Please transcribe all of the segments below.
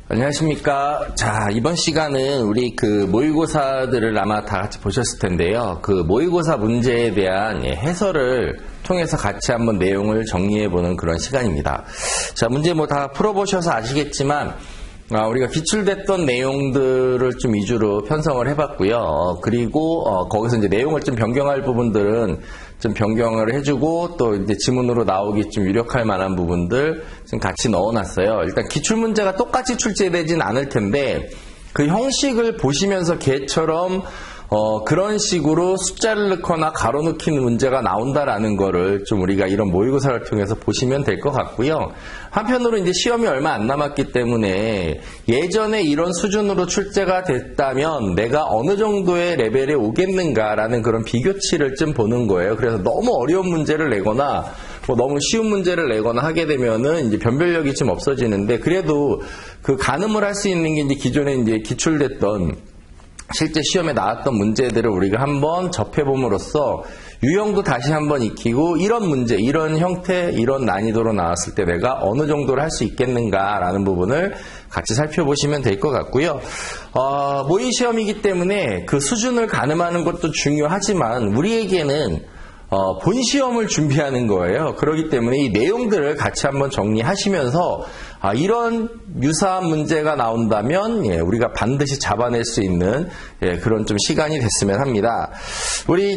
안녕하십니까. 자, 이번 시간은 우리 모의고사들을 아마 다 같이 보셨을 텐데요. 모의고사 문제에 대한 해설을 통해서 같이 한번 내용을 정리해보는 그런 시간입니다. 자, 문제 다 풀어보셔서 아시겠지만, 우리가 기출됐던 내용들을 좀 위주로 편성을 해봤고요. 그리고, 거기서 이제 내용을 좀 변경할 부분들은 좀 변경을 해주고, 또 이제 지문으로 나오기 좀 유력할 만한 부분들 좀 같이 넣어놨어요. 일단 기출문제가 똑같이 출제되진 않을 텐데, 그 형식을 보시면서 걔처럼 그런 식으로 숫자를 넣거나 가로 넣기는 문제가 나온다라는 거를 좀 우리가 이런 모의고사를 통해서 보시면 될 것 같고요. 한편으로 이제 시험이 얼마 안 남았기 때문에 예전에 이런 수준으로 출제가 됐다면 내가 어느 정도의 레벨에 오겠는가라는 그런 비교치를 좀 보는 거예요. 그래서 너무 어려운 문제를 내거나 너무 쉬운 문제를 내거나 하게 되면은 이제 변별력이 좀 없어지는데, 그래도 그 가늠을 할 수 있는 게 이제 기존에 이제 기출됐던 실제 시험에 나왔던 문제들을 우리가 한번 접해봄으로써 유형도 다시 한번 익히고, 이런 문제, 이런 형태, 이런 난이도로 나왔을 때 내가 어느 정도를 할 수 있겠는가라는 부분을 같이 살펴보시면 될 것 같고요. 모의 시험이기 때문에 그 수준을 가늠하는 것도 중요하지만 우리에게는 본 시험을 준비하는 거예요. 그렇기 때문에 이 내용들을 같이 한번 정리하시면서 이런 유사한 문제가 나온다면 우리가 반드시 잡아낼 수 있는 그런 좀 시간이 됐으면 합니다. 우리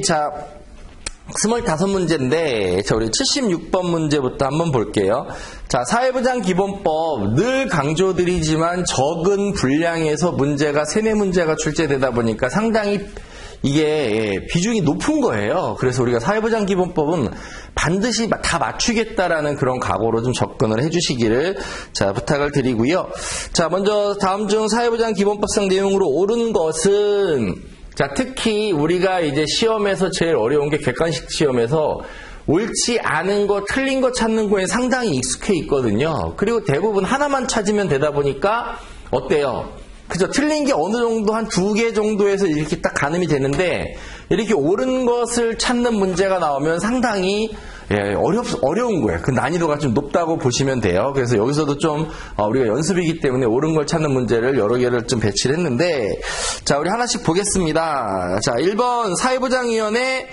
25문제인데 우리 76번 문제부터 한번 볼게요. 자, 사회부장 기본법 늘 강조드리지만 적은 분량에서 문제가 3-4문제가 출제되다 보니까 상당히 이게 비중이 높은 거예요. 그래서 우리가 사회부장 기본법은 반드시 다 맞추겠다라는 그런 각오로 좀 접근을 해주시기를 부탁을 드리고요. 자, 먼저 다음 중 사회부장 기본법상 내용으로 옳은 것은, 자, 특히 우리가 이제 시험에서 제일 어려운 게 객관식 시험에서 옳지 않은 거, 틀린 거 찾는 거에 상당히 익숙해 있거든요. 그리고 대부분 하나만 찾으면 되다 보니까 어때요? 그죠? 틀린 게 어느 정도 한 2개 정도에서 이렇게 딱 가늠이 되는데, 이렇게 옳은 것을 찾는 문제가 나오면 상당히 어려운 거예요. 그 난이도가 좀 높다고 보시면 돼요. 그래서 여기서도 좀 우리가 연습이기 때문에 옳은 걸 찾는 문제를 여러 개를 좀 배치를 했는데, 자, 우리 하나씩 보겠습니다. 자, 1번 사회부장위원회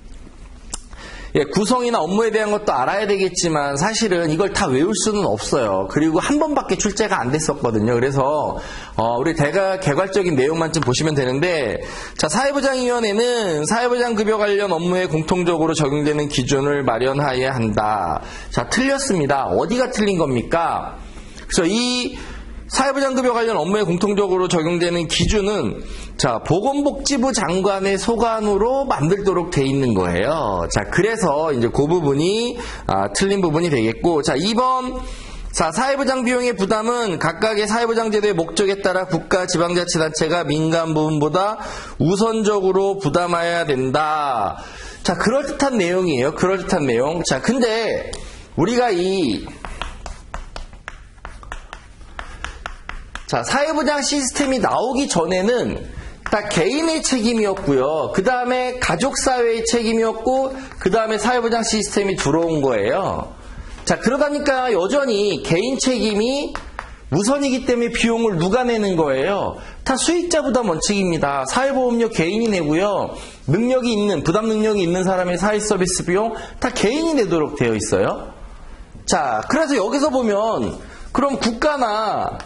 구성이나 업무에 대한 것도 알아야 되겠지만 사실은 이걸 다 외울 수는 없어요. 그리고 한 번밖에 출제가 안 됐었거든요. 그래서 우리 개괄적인 내용만 좀 보시면 되는데, 자, 사회부장위원회는 사회부장 급여 관련 업무에 공통적으로 적용되는 기준을 마련하여야 한다. 자, 틀렸습니다. 어디가 틀린 겁니까? 그래서 이 사회부장 급여 관련 업무에 공통적으로 적용되는 기준은, 자, 보건복지부 장관의 소관으로 만들도록 돼 있는 거예요. 자, 그래서 이제 그 부분이 틀린 부분이 되겠고, 자, 2번, 자, 사회부장 비용의 부담은 각각의 사회부장 제도의 목적에 따라 국가 지방자치단체가 민간 부분보다 우선적으로 부담해야 된다. 자, 그럴듯한 내용이에요. 그럴듯한 내용. 자, 근데 우리가 자, 사회부장 시스템이 나오기 전에는 다 개인의 책임이었고요. 그 다음에 가족사회의 책임이었고, 그 다음에 사회부장 시스템이 들어온 거예요. 자, 그러다니까 여전히 개인 책임이 우선이기 때문에 비용을 누가 내는 거예요? 다 수익자 부담 원칙입니다. 사회보험료 개인이 내고요. 능력이 있는, 부담 능력이 있는 사람의 사회서비스 비용 다 개인이 내도록 되어 있어요. 자, 그래서 여기서 보면 그럼 국가나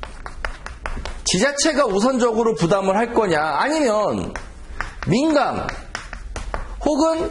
지자체가 우선적으로 부담을 할 거냐, 아니면 민간 혹은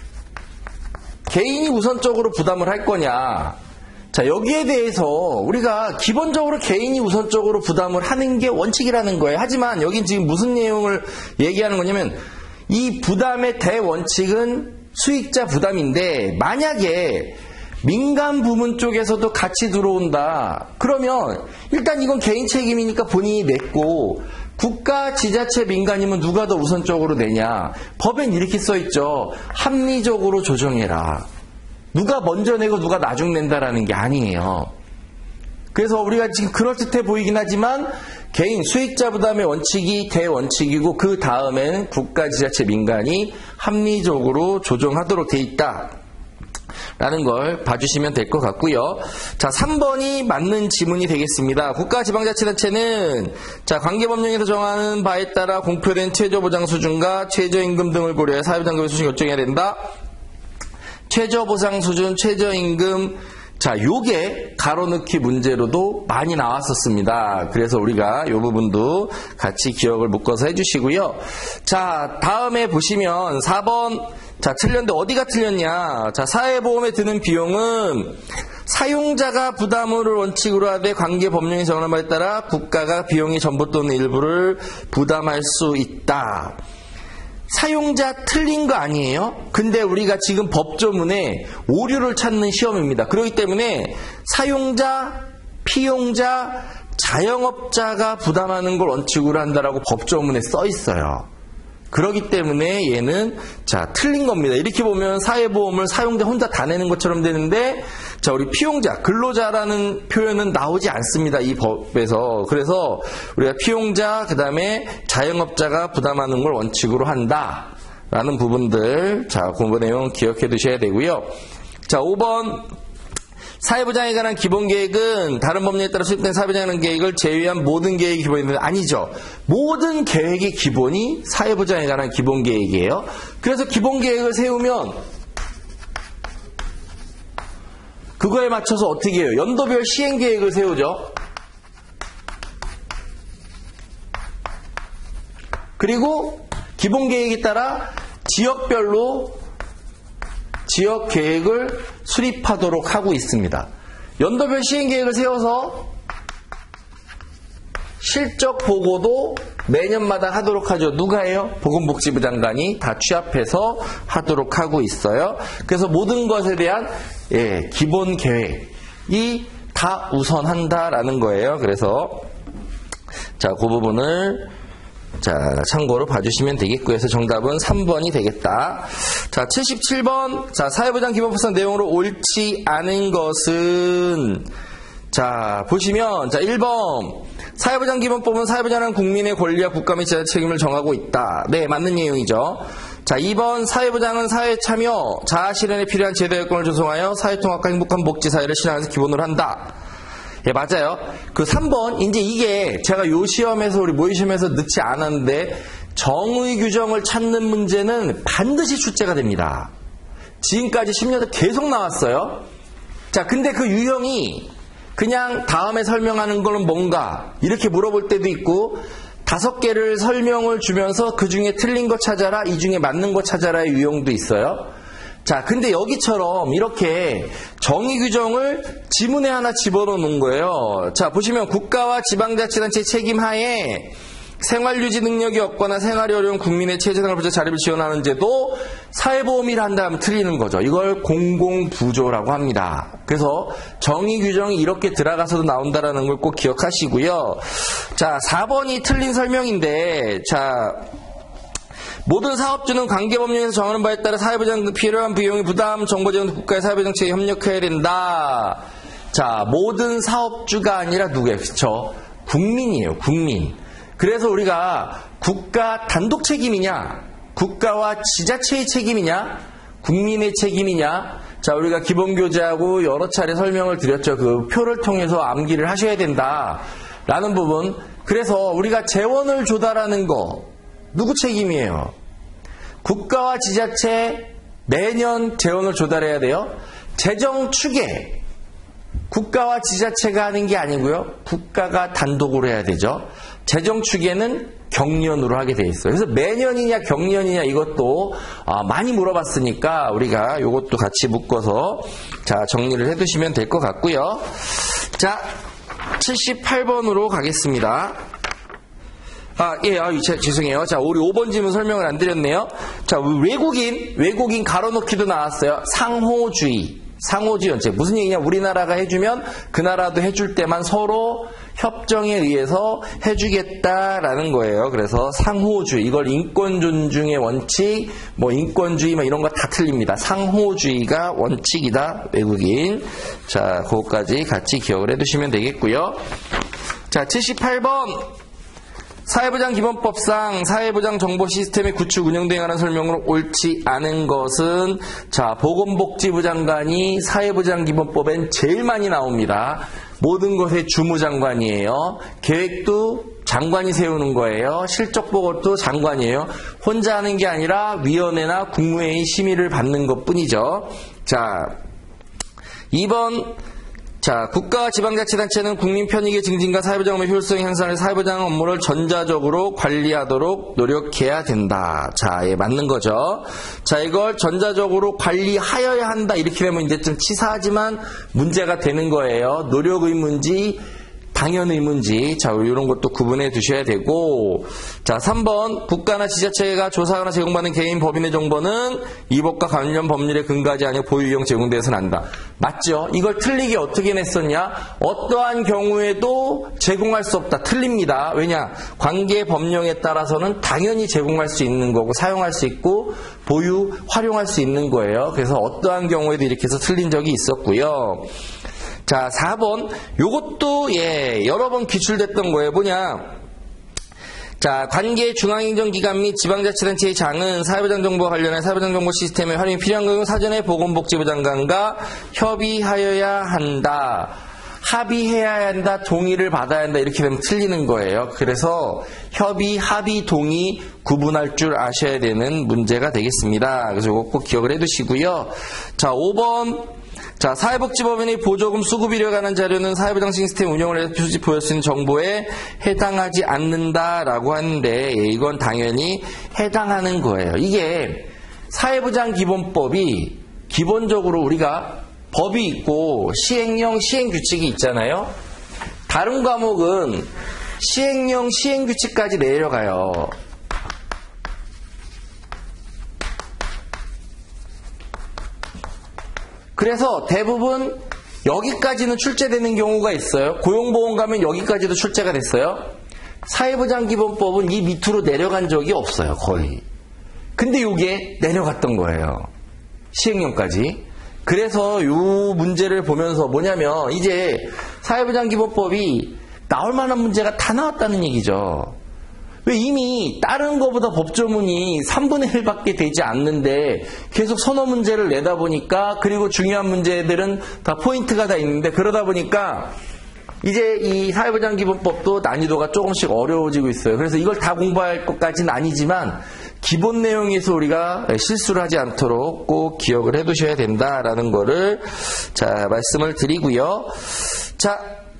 개인이 우선적으로 부담을 할 거냐. 자, 여기에 대해서 우리가 기본적으로 개인이 우선적으로 부담을 하는 게 원칙이라는 거예요. 하지만 여긴 지금 무슨 내용을 얘기하는 거냐면, 이 부담의 대원칙은 수익자 부담인데, 만약에 민간 부문 쪽에서도 같이 들어온다. 그러면 일단 이건 개인 책임이니까 본인이 냈고, 국가, 지자체, 민간이면 누가 더 우선적으로 내냐. 법엔 이렇게 써있죠. 합리적으로 조정해라. 누가 먼저 내고 누가 나중 낸다라는 게 아니에요. 그래서 우리가 지금 그럴듯해 보이긴 하지만 개인 수익자 부담의 원칙이 대원칙이고, 그 다음에는 국가, 지자체, 민간이 합리적으로 조정하도록 돼 있다. 라는 걸 봐주시면 될 것 같고요. 자, 3번이 맞는 지문이 되겠습니다. 국가지방자치단체는 자, 관계법령에서 정하는 바에 따라 공표된 최저보장 수준과 최저임금 등을 고려해 사회보장급여 수준 결정해야 된다. 최저보상 수준, 최저임금, 자, 요게 가로넣기 문제로도 많이 나왔었습니다. 그래서 우리가 요 부분도 같이 기억을 묶어서 해주시고요. 자, 다음에 보시면 4번. 자, 틀렸는데 어디가 틀렸냐. 자, 사회보험에 드는 비용은 사용자가 부담을 원칙으로 하되 관계법령이 정하는 바에 따라 국가가 비용의 전부 또는 일부를 부담할 수 있다. 사용자 틀린 거 아니에요? 근데 우리가 지금 법조문에 오류를 찾는 시험입니다. 그렇기 때문에 사용자, 피용자, 자영업자가 부담하는 걸 원칙으로 한다라고 법조문에 써 있어요. 그렇기 때문에 얘는 자, 틀린 겁니다. 이렇게 보면 사회보험을 사용자 혼자 다 내는 것처럼 되는데 자, 우리 피용자, 근로자라는 표현은 나오지 않습니다. 이 법에서. 그래서 우리가 피용자, 그 다음에 자영업자가 부담하는 걸 원칙으로 한다. 라는 부분들, 자, 공부 내용 기억해 두셔야 되고요. 자, 5번. 사회보장에 관한 기본계획은 다른 법령에 따라 수립된 사회보장에 관한 계획을 제외한 모든 계획이 기본인데 아니죠. 모든 계획의 기본이 사회보장에 관한 기본계획이에요. 그래서 기본계획을 세우면 그거에 맞춰서 어떻게 해요? 연도별 시행계획을 세우죠. 그리고 기본계획에 따라 지역별로 지역계획을 수립하도록 하고 있습니다. 연도별 시행계획을 세워서 실적 보고도 매년마다 하도록 하죠. 누가 해요? 보건복지부 장관이 다 취합해서 하도록 하고 있어요. 그래서 모든 것에 대한 기본 계획이 다 우선한다라는 거예요. 그래서 자, 그 부분을 자, 참고로 봐주시면 되겠고요. 그래서 정답은 3번이 되겠다. 자, 77번. 자, 사회보장 기본법상 내용으로 옳지 않은 것은 자, 보시면 자, 1번. 사회보장 기본법은 사회보장하는 국민의 권리와 국가 및 지자 책임을 정하고 있다. 네, 맞는 내용이죠. 자, 2번. 사회보장은 사회 참여, 자아 실현에 필요한 제도 여건을 조성하여 사회통합과 행복한 복지 사회를 실현하면서 기본으로 한다. 예, 맞아요. 그 3번, 이제 이게 제가 요 시험에서 우리 모의시험에서 넣지 않았는데 정의 규정을 찾는 문제는 반드시 출제가 됩니다. 지금까지 10년 계속 나왔어요. 자, 근데 그 유형이 그냥 다음에 설명하는 거는 뭔가 이렇게 물어볼 때도 있고 5개를 설명을 주면서 그 중에 틀린 거 찾아라, 이 중에 맞는 거 찾아라의 유형도 있어요. 자, 근데 여기처럼 이렇게 정의 규정을 지문에 하나 집어넣어 놓은 거예요. 자, 보시면 국가와 지방자치단체 책임하에 생활유지 능력이 없거나 생활이 어려운 국민의 최저생활 보장 자립을 지원하는 제도 사회보험이라 한다면 틀리는 거죠. 이걸 공공부조라고 합니다. 그래서 정의 규정이 이렇게 들어가서도 나온다라는 걸 꼭 기억하시고요. 자, 4번이 틀린 설명인데 자, 모든 사업주는 관계법령에서 정하는 바에 따라 사회보장 필요한 비용의 부담, 정보제공 국가의 사회보장체에 협력해야 된다. 자, 모든 사업주가 아니라 누구예요? 그렇죠? 국민이에요. 국민. 그래서 우리가 국가 단독 책임이냐, 국가와 지자체의 책임이냐, 국민의 책임이냐. 자, 우리가 기본교재하고 여러 차례 설명을 드렸죠. 그 표를 통해서 암기를 하셔야 된다라는 부분. 그래서 우리가 재원을 조달하는 거 누구 책임이에요? 국가와 지자체 매년 재원을 조달해야 돼요. 재정 추계 국가와 지자체가 하는 게 아니고요. 국가가 단독으로 해야 되죠. 재정 추계는 경년으로 하게 돼 있어요. 그래서 매년이냐 경년이냐 이것도 많이 물어봤으니까 우리가 이것도 같이 묶어서 자, 정리를 해두시면 될 것 같고요. 자, 78번으로 가겠습니다. 죄송해요. 자, 우리 5번 질문 설명을 안 드렸네요. 자, 외국인 가로놓기도 나왔어요. 상호주의 원칙. 무슨 얘기냐? 우리나라가 해주면 그 나라도 해줄 때만 서로 협정에 의해서 해주겠다라는 거예요. 그래서 상호주의. 이걸 인권 존중의 원칙, 인권주의 이런 거 다 틀립니다. 상호주의가 원칙이다. 외국인. 자, 그것까지 같이 기억을 해두시면 되겠고요. 자, 78번. 사회보장 기본법상 사회보장 정보 시스템의 구축 운영 등에 관한 설명으로 옳지 않은 것은 자, 보건복지부 장관이 사회보장 기본법엔 제일 많이 나옵니다. 모든 것의 주무장관이에요. 계획도 장관이 세우는 거예요. 실적 보고도 장관이에요. 혼자 하는 게 아니라 위원회나 국무회의 심의를 받는 것뿐이죠. 자, 2번 자, 국가와 지방자치단체는 국민 편익의 증진과 사회보장 업무의 효율성 향상을 사회보장 업무를 전자적으로 관리하도록 노력해야 된다. 자, 예, 맞는 거죠. 자, 이걸 전자적으로 관리하여야 한다. 이렇게 되면 이제 좀 치사하지만 문제가 되는 거예요. 노력 의무인지 당연 의무인지 자, 이런 것도 구분해 두셔야 되고 자, 3번 국가나 지자체가 조사하거나 제공받는 개인 법인의 정보는 이 법과 관련 법률에 근거하지 아니고 보유이용 제공되어서는 안 한다. 맞죠? 이걸 틀리게 어떻게 냈었냐? 어떠한 경우에도 제공할 수 없다. 틀립니다. 왜냐? 관계 법령에 따라서는 당연히 제공할 수 있는 거고 사용할 수 있고 보유, 활용할 수 있는 거예요. 그래서 어떠한 경우에도 이렇게 해서 틀린 적이 있었고요. 자, 4번. 요것도, 예, 여러 번 기출됐던 거예요. 뭐냐. 자, 관계 중앙행정기관 및 지방자치단체의 장은 사회보장 정보와 관련해 사회보장 정보 시스템의 활용이 필요한 경우 사전에 보건복지부 장관과 협의하여야 한다. 합의해야 한다. 동의를 받아야 한다. 이렇게 되면 틀리는 거예요. 그래서 협의, 합의, 동의 구분할 줄 아셔야 되는 문제가 되겠습니다. 그래서 이거 꼭 기억을 해두시고요. 자, 5번. 자, 사회복지법인의 보조금 수급이려 관한 자료는 사회보장 시스템 운영을 해서 수집보여 쓰는 정보에 해당하지 않는다라고 하는데 예, 이건 당연히 해당하는 거예요. 이게 사회보장 기본법이 기본적으로 우리가 법이 있고 시행령, 시행규칙이 있잖아요. 다른 과목은 시행령, 시행규칙까지 내려가요. 그래서 대부분 여기까지는 출제되는 경우가 있어요. 고용보험 가면 여기까지도 출제가 됐어요. 사회보장기본법은 이 밑으로 내려간 적이 없어요. 거의. 근데 이게 내려갔던 거예요. 시행령까지. 그래서 이 문제를 보면서 뭐냐면 이제 사회보장기본법이 나올 만한 문제가 다 나왔다는 얘기죠. 왜 이미 다른 거보다 법조문이 3분의 1밖에 되지 않는데 계속 선호 문제를 내다 보니까 그리고 중요한 문제들은 다 포인트가 다 있는데 그러다 보니까 이제 이 사회보장기본법도 난이도가 조금씩 어려워지고 있어요. 그래서 이걸 다 공부할 것까지는 아니지만 기본 내용에서 우리가 실수를 하지 않도록 꼭 기억을 해두셔야 된다라는 거를 자 말씀을 드리고요. 자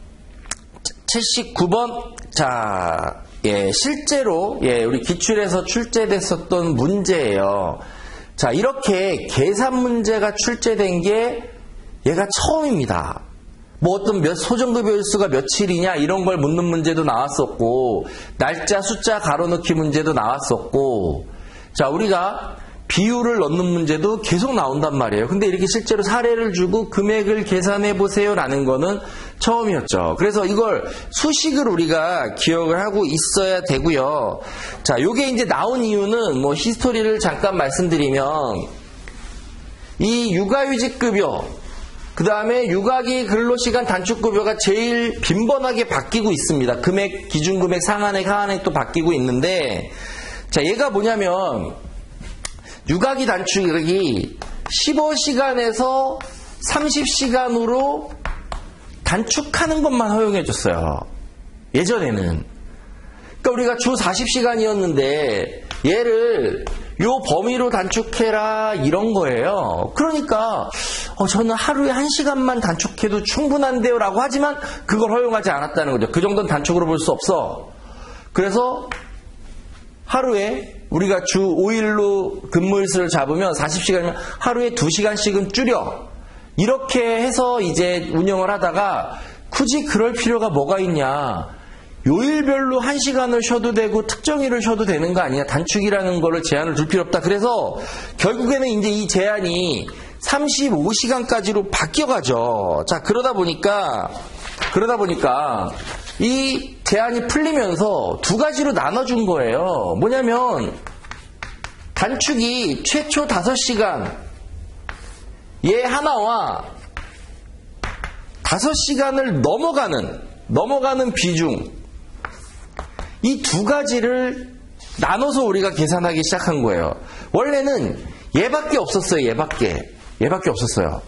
79번 자 예, 실제로, 예, 우리 기출에서 출제됐었던 문제예요. 자, 이렇게 계산 문제가 출제된 게 얘가 처음입니다. 뭐 어떤 소정급여 일수가 며칠이냐 이런 걸 묻는 문제도 나왔었고, 날짜, 숫자 가로넣기 문제도 나왔었고, 자, 우리가 비율을 넣는 문제도 계속 나온단 말이에요. 근데 이렇게 실제로 사례를 주고 금액을 계산해 보세요 라는 거는 처음이었죠. 그래서 이걸 수식을 우리가 기억을 하고 있어야 되고요. 자, 요게 이제 나온 이유는 뭐 히스토리를 잠깐 말씀드리면 이 육아휴직급여 그 다음에 육아기 근로시간 단축급여가 제일 빈번하게 바뀌고 있습니다. 금액, 기준금액, 상한액, 하한액 또 바뀌고 있는데 자, 얘가 뭐냐면 육아기 단축이 15시간에서 30시간으로 단축하는 것만 허용해 줬어요. 예전에는. 그러니까 우리가 주 40시간이었는데 얘를 요 범위로 단축해라 이런 거예요. 그러니까 저는 하루에 1시간만 단축해도 충분한데요 라고 하지만 그걸 허용하지 않았다는 거죠. 그 정도는 단축으로 볼 수 없어. 그래서 하루에 우리가 주 5일로 근무일수를 잡으면 40시간이면 하루에 2시간씩은 줄여. 이렇게 해서 이제 운영을 하다가 굳이 그럴 필요가 뭐가 있냐. 요일별로 1시간을 쉬어도 되고 특정일을 쉬어도 되는 거 아니냐. 단축이라는 거를 제한을 둘 필요 없다. 그래서 결국에는 이제 이 제한이 35시간까지로 바뀌어가죠. 자, 그러다 보니까 이 제한이 풀리면서 두 가지로 나눠준 거예요. 뭐냐면 단축이 최초 5시간 얘 하나와 5시간을 넘어가는 비중 이 두 가지를 나눠서 우리가 계산하기 시작한 거예요. 원래는 얘밖에 없었어요. 얘밖에 없었어요.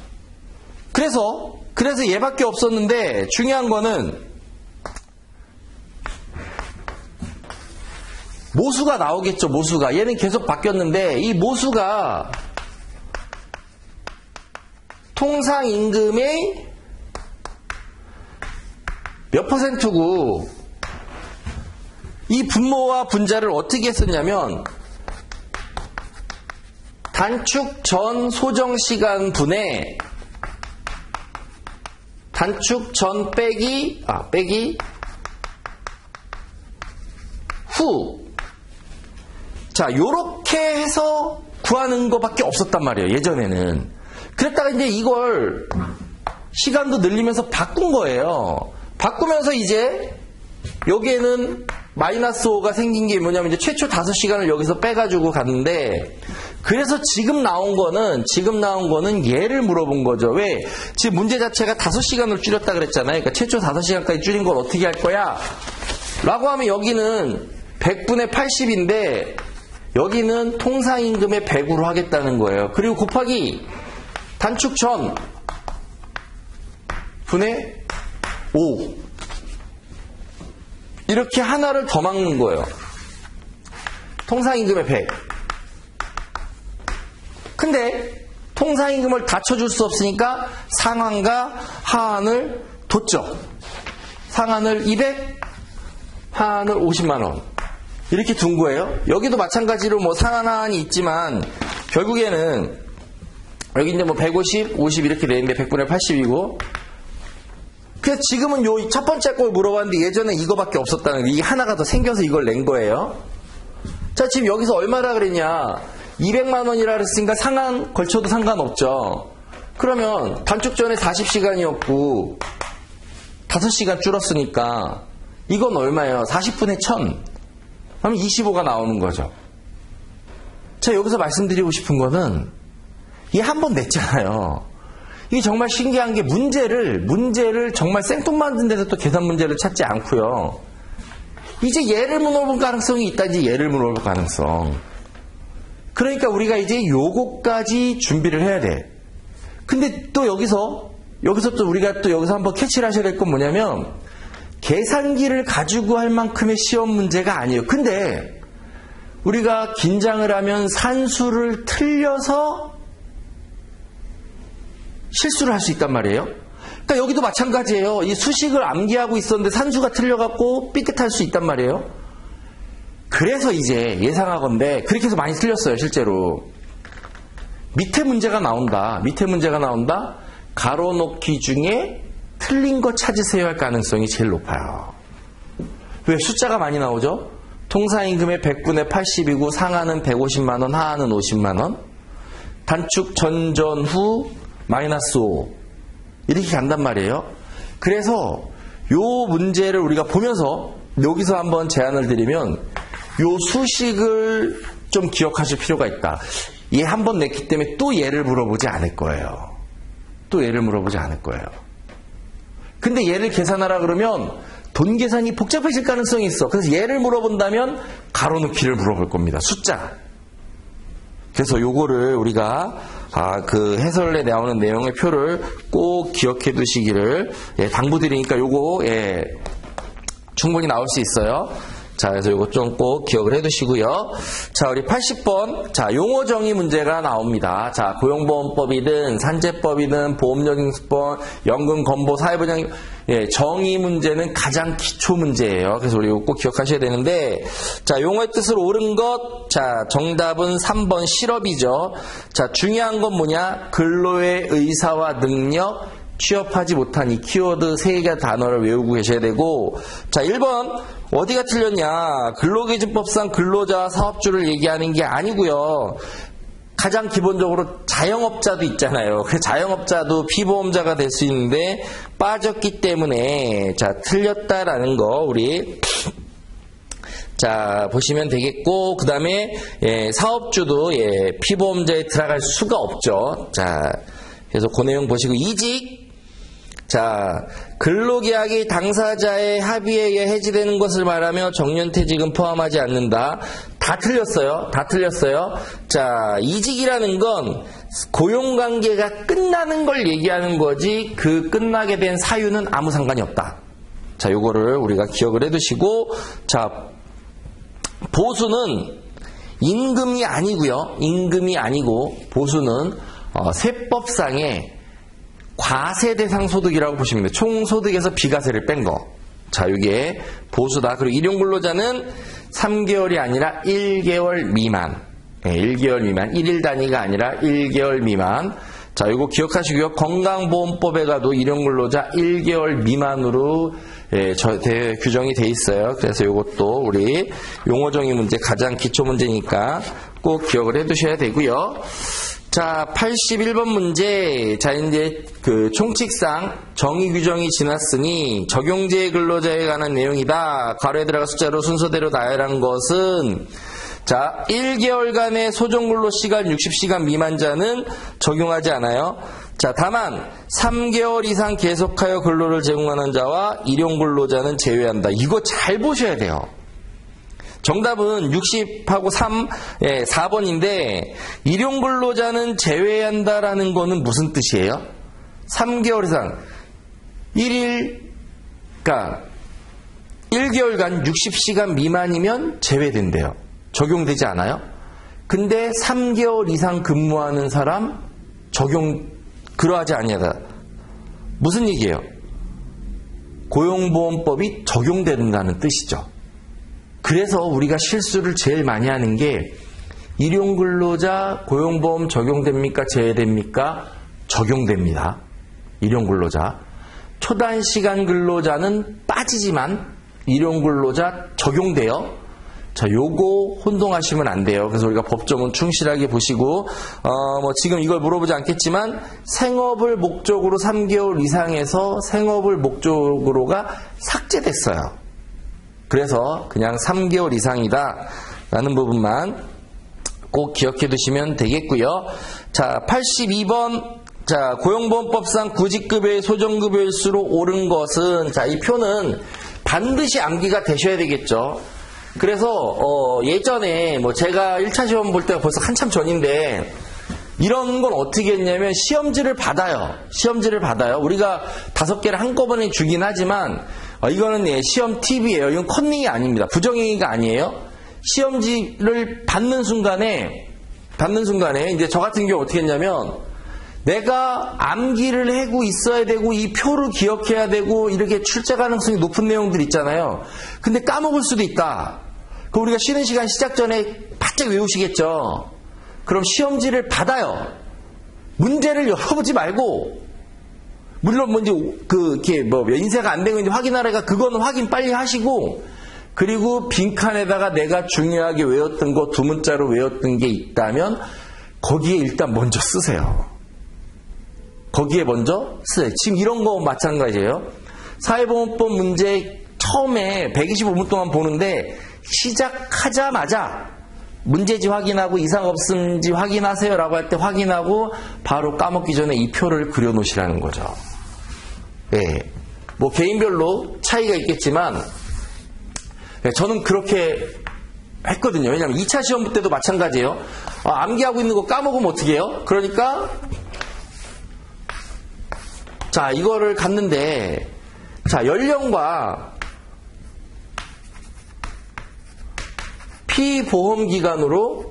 그래서 얘밖에 없었는데 중요한 거는 모수가 나오겠죠. 모수가. 얘는 계속 바뀌었는데 이 모수가 통상임금의 몇 %고 이 분모와 분자를 어떻게 했었냐면 단축 전 소정시간 분의 단축 전 빼기 후. 자, 요렇게 해서 구하는 것밖에 없었단 말이에요. 예전에는. 그랬다가 이제 이걸 시간도 늘리면서 바꾼 거예요. 바꾸면서 이제 여기에는 마이너스 5가 생긴 게 뭐냐면 이제 최초 5시간을 여기서 빼가지고 갔는데 그래서 지금 나온 거는 얘를 물어본 거죠. 왜? 지금 문제 자체가 5시간을 줄였다 그랬잖아요. 그러니까 최초 5시간까지 줄인 걸 어떻게 할 거야? 라고 하면 여기는 100분의 80인데 여기는 통상임금의 100으로 하겠다는 거예요. 그리고 곱하기 단축 전 분의 5 이렇게 하나를 더 막는 거예요. 통상임금의 100. 근데 통상임금을 다 쳐줄 수 없으니까 상한과 하한을 뒀죠. 상한을 200, 하한을 50만원. 이렇게 둔 거예요. 여기도 마찬가지로 뭐 상한, 하한이 있지만 결국에는 여기 이제 뭐 150, 50 이렇게 되는데 100분의 80이고 그래서 지금은 요 첫 번째 걸 물어봤는데 예전에 이거밖에 없었다는 게 이게 하나가 더 생겨서 이걸 낸 거예요. 자, 지금 여기서 얼마라 그랬냐? 200만 원이라 그랬으니까 상한 걸쳐도 상관없죠. 그러면 단축 전에 40시간이었고 5시간 줄었으니까 이건 얼마예요? 40분의 1000. 그럼 25가 나오는 거죠. 자, 여기서 말씀드리고 싶은 거는 얘 한 번 냈잖아요. 이게 정말 신기한 게 문제를 정말 생뚱맞은 데서 또 계산 문제를 찾지 않고요. 이제 얘를 물어볼 가능성이 있다. 이제 얘를 물어볼 가능성. 그러니까 우리가 이제 요거까지 준비를 해야 돼. 근데 또 여기서 또 우리가 또 여기서 한번 캐치를 하셔야 될 건 뭐냐면 계산기를 가지고 할 만큼의 시험 문제가 아니에요. 근데 우리가 긴장을 하면 산수를 틀려서 실수를 할 수 있단 말이에요. 그러니까 여기도 마찬가지예요. 이 수식을 암기하고 있었는데 산수가 틀려갖고 삐끗할 수 있단 말이에요. 그래서 이제 예상하건대 그렇게 해서 많이 틀렸어요. 실제로. 밑에 문제가 나온다. 가로놓기 중에 틀린 거 찾으세요 할 가능성이 제일 높아요. 왜? 숫자가 많이 나오죠. 통상임금의 100분의 80이고 상한은 150만원, 하한은 50만원. 단축 전후 마이너스 5 이렇게 간단 말이에요. 그래서 요 문제를 우리가 보면서 여기서 한번 제안을 드리면 요 수식을 좀 기억하실 필요가 있다. 얘 한 번 냈기 때문에 또 얘를 물어보지 않을 거예요. 근데 얘를 계산하라 그러면 돈 계산이 복잡해질 가능성이 있어. 그래서 얘를 물어본다면 가로놓기를 물어볼 겁니다. 숫자. 그래서 요거를 우리가 그 해설에 나오는 내용의 표를 꼭 기억해 두시기를 당부드리니까 요거 충분히 나올 수 있어요. 자, 그래서 요거 좀 꼭 기억을 해 두시고요. 자, 우리 80번. 자, 용어 정의 문제가 나옵니다. 자, 고용보험법이든 산재법이든 보험력인수법, 연금건보, 사회보장 정의 문제는 가장 기초 문제예요. 그래서 우리 이거 꼭 기억하셔야 되는데, 자, 용어의 뜻을 옳은 것. 자, 정답은 3번 실업이죠. 자, 중요한 건 뭐냐? 근로의 의사와 능력, 취업하지 못한 이 키워드 3개 단어를 외우고 계셔야 되고, 자, 1번 어디가 틀렸냐? 근로기준법상 근로자와 사업주를 얘기하는 게 아니고요. 가장 기본적으로 자영업자도 있잖아요. 그 자영업자도 피보험자가 될 수 있는데 빠졌기 때문에 자, 틀렸다라는 거 우리 자, 보시면 되겠고, 그 다음에 사업주도 피보험자에 들어갈 수가 없죠. 자, 그래서 그 내용 보시고 이직. 자, 근로계약이 당사자의 합의에 의해 해지되는 것을 말하며 정년퇴직은 포함하지 않는다. 다 틀렸어요. 다 틀렸어요. 자, 이직이라는 건 고용관계가 끝나는 걸 얘기하는 거지 그 끝나게 된 사유는 아무 상관이 없다. 자, 요거를 우리가 기억을 해두시고, 자, 보수는 임금이 아니고요. 임금이 아니고 보수는 세법상의 과세 대상 소득이라고 보시면 돼요. 총 소득에서 비과세를 뺀 거. 자, 이게 보수다. 그리고 일용근로자는 3개월이 아니라 1개월 미만. 네, 1개월 미만. 1일 단위가 아니라 1개월 미만. 자, 이거 기억하시고요. 건강보험법에 가도 일용근로자 1개월 미만으로 규정이 돼 있어요. 그래서 이것도 우리 용어정의 문제 가장 기초 문제니까 꼭 기억을 해 두셔야 되고요. 자, 81번 문제. 자, 이제 그 총칙상 정의 규정이 지났으니 적용제 근로자에 관한 내용이다. 괄호에 들어가 숫자로 순서대로 나열한 것은, 자, 1개월간의 소정근로 시간 60시간 미만자는 적용하지 않아요. 자, 다만 3개월 이상 계속하여 근로를 제공하는 자와 일용근로자는 제외한다. 이거 잘 보셔야 돼요. 정답은 60하고 4번인데 일용근로자는 제외한다라는 거는 무슨 뜻이에요? 3개월 이상 1개월간 60시간 미만이면 제외된대요. 적용되지 않아요? 근데 3개월 이상 근무하는 사람 그러하지 아니하다. 무슨 얘기예요? 고용보험법이 적용된다는 뜻이죠. 그래서 우리가 실수를 제일 많이 하는 게 일용근로자 고용보험 적용됩니까? 제외됩니까? 적용됩니다. 일용근로자. 초단시간 근로자는 빠지지만 일용근로자 적용돼요. 자, 요거 혼동하시면 안 돼요. 그래서 우리가 법조문 충실하게 보시고, 지금 이걸 물어보지 않겠지만, 생업을 목적으로 3개월 이상에서 생업을 목적으로가 삭제됐어요. 그래서 그냥 3개월 이상이다 라는 부분만 꼭 기억해 두시면 되겠고요. 자, 82번. 자, 고용보험법상 구직급여의 소정급여일수록 옳은 것은, 자, 이 표는 반드시 암기가 되셔야 되겠죠. 그래서 예전에 제가 1차 시험 볼 때가 벌써 한참 전인데 이런 건 어떻게 했냐면 시험지를 받아요. 시험지를 받아요. 우리가 5개를 한꺼번에 주긴 하지만 이거는 시험 팁이에요. 이건 컨닝이 아닙니다. 부정행위가 아니에요. 시험지를 받는 순간에 이제 저 같은 경우 어떻게 했냐면 내가 암기를 하고 있어야 되고 이 표를 기억해야 되고 이렇게 출제 가능성이 높은 내용들 있잖아요. 근데 까먹을 수도 있다. 그럼 우리가 쉬는 시간 시작 전에 바짝 외우시겠죠. 그럼 시험지를 받아요. 문제를 열어보지 말고, 물론 이렇게 인쇄가 안 된 건지 확인하라가 그거는 확인 빨리 하시고, 그리고 빈칸에다가 내가 중요하게 외웠던 거 2문자로 외웠던 게 있다면 거기에 일단 먼저 쓰세요. 거기에 먼저 쓰세요. 지금 이런 거 마찬가지예요. 사회보험법 문제 처음에 125분 동안 보는데 시작하자마자 문제지 확인하고 이상 없음지 확인하세요 라고 할 때 확인하고 바로 까먹기 전에 이 표를 그려놓으시라는 거죠. 네. 개인별로 차이가 있겠지만 저는 그렇게 했거든요. 왜냐하면 2차 시험 때도 마찬가지예요. 암기하고 있는 거 까먹으면 어떻게 해요? 그러니까 자, 이거를 갔는데, 자, 연령과 피보험기간으로